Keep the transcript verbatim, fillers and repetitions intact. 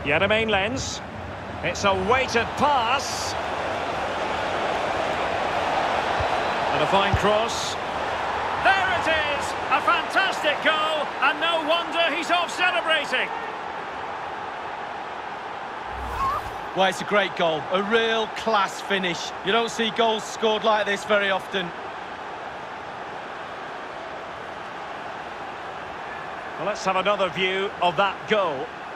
Main lens. It's a weighted pass. And a fine cross. There it is! A fantastic goal, and no wonder he's off celebrating. Well, it's a great goal, a real class finish. You don't see goals scored like this very often. Well, let's have another view of that goal.